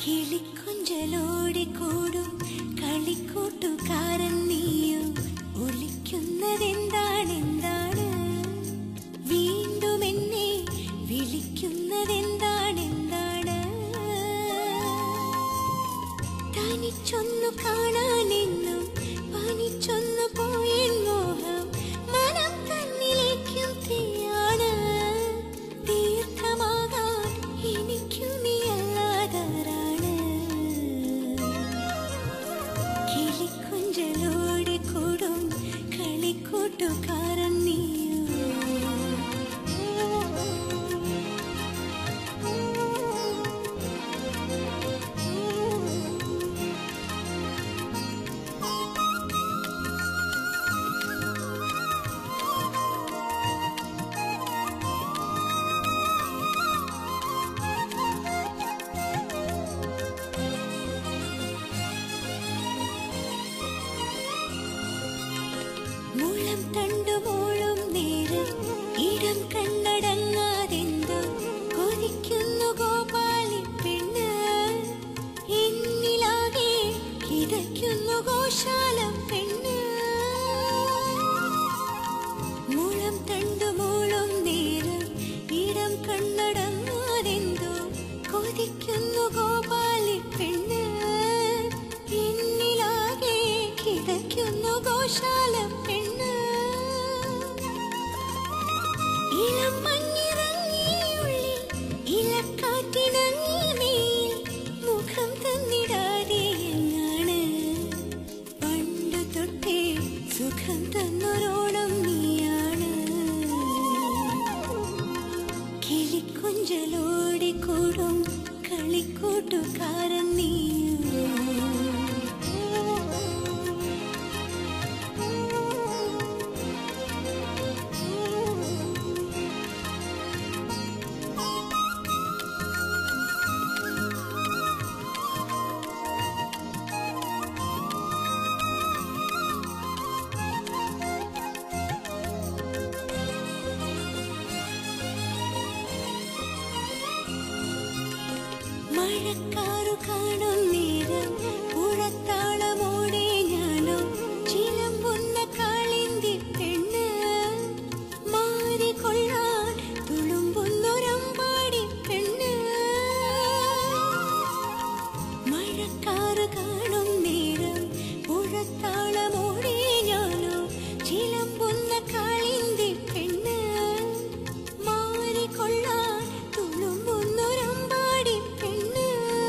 കിളിക്കൊഞ്ചലോടെ കൂടും കളിക്കൂട്ടുകാരൻ നീയോ, ഒലിക്കുന്നതെന്താണ് വീണ്ടും എന്നെ വിളിക്കുന്നതെന്താണ്? തനിച്ചൊന്നു കാണാനെന്നും പനിച്ചൊന്നു പോയെൻ മോഹം, മനം തന്നിലേക്കും തീയാണ്. തീർത്ഥമാകാൻ എനിക്കു നീ അല്ലാതാരാണ്? കിളിക്കൊഞ്ചലോടെ കൂടും കളിക്കൂട്ടുകാരൻ നീയോ. മുളം തണ്ടുമോളും നേരം ഇടം കണ്ണടങ്ങാതെന്തോ കൊതിക്കുന്നു ഗോപാലി പെണ്ണ്. എന്നിലാകെ കിതയ്ക്കുന്നു ഗോശാലം പെണ്ണ്. മുളം തണ്ടുമോളും നേരം ഇടം കണ്ണടങ്ങാതെന്തോ കൊതിക്കുന്നു ഗോപാലി പെണ്ണ്. എന്നിലാകെ കിതയ്ക്കുന്നു ഗോശാലം പെണ്ണ്. ഇളം മഞ്ഞിറങ്ങിയുള്ളിൽ ഇലക്കാറ്റിനങ്ങി നീയിൽ മുഖം തന്നിടാതെ എങ്ങാണ്? പണ്ടു തൊട്ടേ സുഖം തന്നൊരോണം നീയാണ്. കിളിക്കൊഞ്ചലോടെ കൂടും കളിക്കൂട്ടുകാരൻ നീയോ. മഴക്കാറു കാണും നേരം പുഴത്താളമോടെ ഞാനോ ചിലമ്പുന്ന കാളിന്തി പെണ്ണ്. മാറിക്കൊള്ളാൻ തുളുമ്പുന്നൊരമ്പാടി പെണ്ണ്. മഴക്കാറു കാണും നേരം പുഴത്താളമോടെ ഞാനോ ചിലമ്പുന്ന കാളിന്തി പെണ്ണ്. മാറിക്കൊള്ളാൻ തുളുമ്പുന്നൊരമ്പാടി പെണ്ണ്.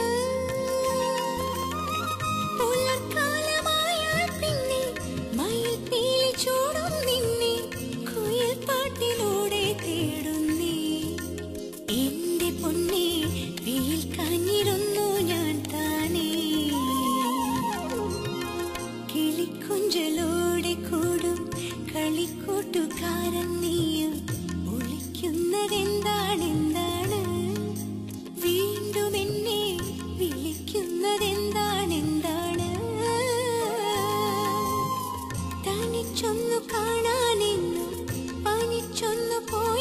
പുലർക്കാലമായാൽ പിന്നെ മയിൽ പീലി ചൂടും നിന്നെ കുയിൽ പാട്ടിലൂടെ തേടുന്നേ. എന്റെ പൊന്നെ വെയിൽ കാഞ്ഞിരുന്നു ഞാൻ താനേ. കിളിക്കൊഞ്ചലോടെ കൂടും കളിക്കൂട്ടുകാരൻ നീയോ, ഒളിക്കുന്നതെന്താണ് വീണ്ടും എന്നെ വിളിക്കുന്നതെന്താണ്? തനിച്ചൊന്നു കാണാനെന്നും പനിച്ചൊന്നു പോ